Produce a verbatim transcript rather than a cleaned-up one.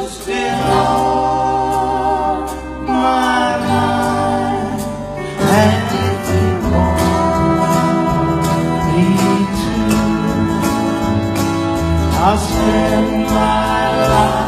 spend all my life, and if you want me to, I'll spend my life